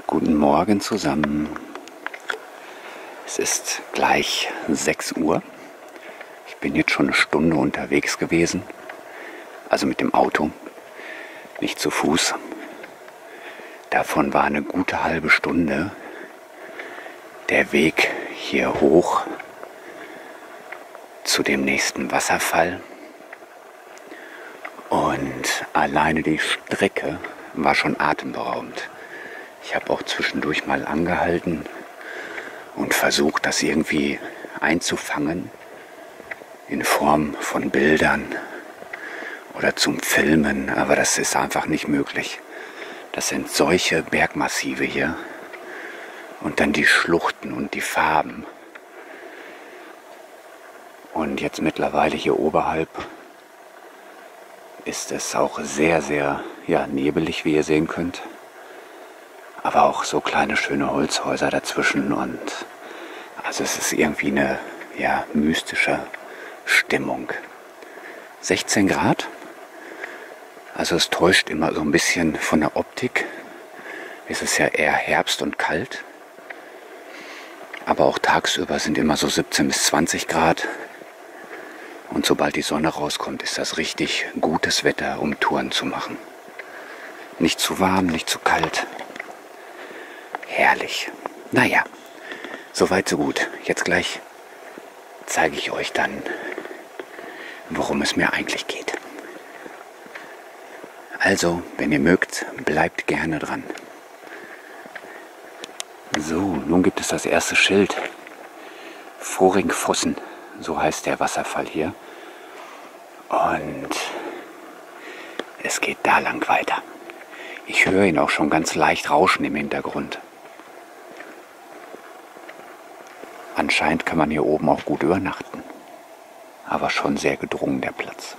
Guten Morgen zusammen. Es ist gleich 6 Uhr. Ich bin jetzt schon eine Stunde unterwegs gewesen. Also mit dem Auto, nicht zu Fuß. Davon war eine gute halbe Stunde der Weg hier hoch zu dem nächsten Wasserfall. Und alleine die Strecke war schon atemberaubend. Ich habe auch zwischendurch mal angehalten und versucht, das irgendwie einzufangen in Form von Bildern oder zum Filmen, aber das ist einfach nicht möglich. Das sind solche Bergmassive hier und dann die Schluchten und die Farben. Und jetzt mittlerweile hier oberhalb ist es auch sehr, sehr nebelig, wie ihr sehen könnt. Aber auch so kleine schöne Holzhäuser dazwischen und also es ist irgendwie eine mystische Stimmung. 16 Grad, also es täuscht immer so ein bisschen von der Optik. Es ist ja eher Herbst und kalt, aber auch tagsüber sind immer so 17 bis 20 Grad. Und sobald die Sonne rauskommt, ist das richtig gutes Wetter, um Touren zu machen. Nicht zu warm, nicht zu kalt. Herrlich. Naja, soweit so gut. Jetzt gleich zeige ich euch dann, worum es mir eigentlich geht. Also, wenn ihr mögt, bleibt gerne dran. So, nun gibt es das erste Schild. Voringfossen, so heißt der Wasserfall hier. Und es geht da lang weiter. Ich höre ihn auch schon ganz leicht rauschen im Hintergrund. Anscheinend kann man hier oben auch gut übernachten, aber schon sehr gedrungen der Platz.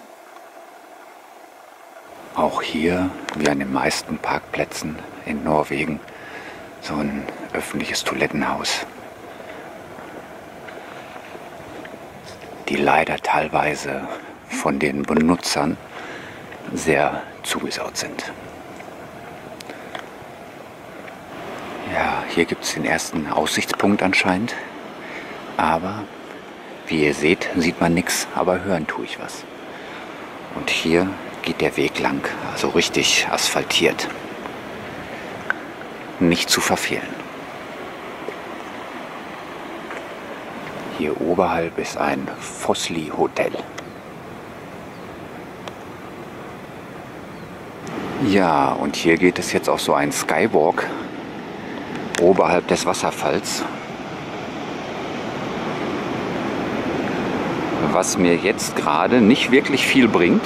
Auch hier, wie an den meisten Parkplätzen in Norwegen, so ein öffentliches Toilettenhaus, die leider teilweise von den Benutzern sehr zugesaut sind. Ja, hier gibt es den ersten Aussichtspunkt anscheinend. Aber, wie ihr seht, sieht man nichts, aber hören tue ich was. Und hier geht der Weg lang, also richtig asphaltiert. Nicht zu verfehlen. Hier oberhalb ist ein Fossli Hotel. Ja, und hier geht es jetzt auf so einen Skywalk oberhalb des Wasserfalls. Was mir jetzt gerade nicht wirklich viel bringt.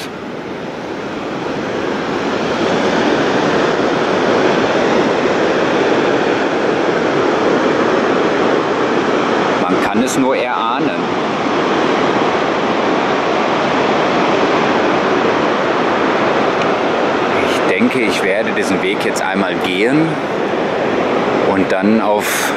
Man kann es nur erahnen. Ich denke, ich werde diesen Weg jetzt einmal gehen und dann auf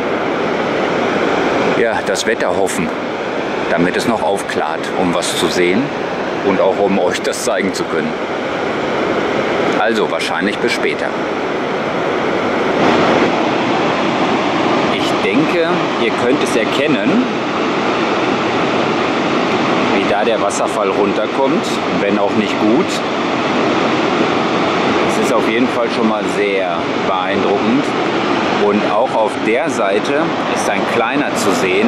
das Wetter hoffen, damit es noch aufklart, um was zu sehen und auch um euch das zeigen zu können. Also wahrscheinlich bis später. Ich denke, ihr könnt es erkennen, wie da der Wasserfall runterkommt, wenn auch nicht gut. Es ist auf jeden Fall schon mal sehr beeindruckend. Und auch auf der Seite ist ein kleiner zu sehen,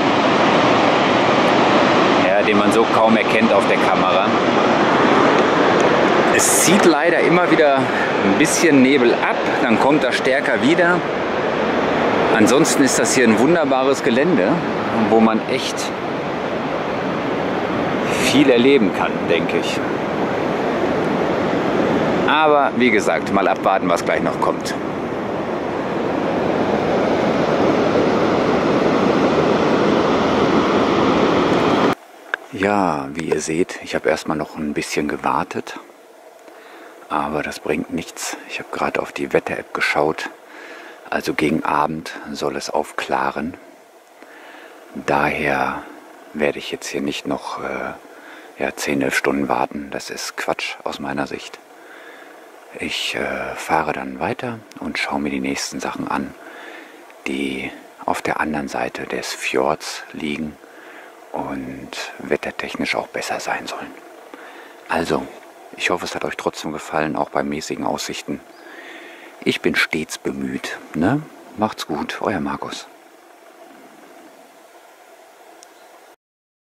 den man so kaum erkennt auf der Kamera. Es zieht leider immer wieder ein bisschen Nebel ab, dann kommt das stärker wieder. Ansonsten ist das hier ein wunderbares Gelände, wo man echt viel erleben kann, denke ich. Aber wie gesagt, mal abwarten, was gleich noch kommt. Ja, wie ihr seht, ich habe erstmal noch ein bisschen gewartet, aber das bringt nichts. Ich habe gerade auf die Wetter-App geschaut, also gegen Abend soll es aufklaren. Daher werde ich jetzt hier nicht noch 10, 11 Stunden warten. Das ist Quatsch aus meiner Sicht. Ich fahre dann weiter und schaue mir die nächsten Sachen an, die auf der anderen Seite des Fjords liegen und wettertechnisch auch besser sein sollen. Also, ich hoffe, es hat euch trotzdem gefallen, auch bei mäßigen Aussichten. Ich bin stets bemüht, ne? Macht's gut, euer Markus.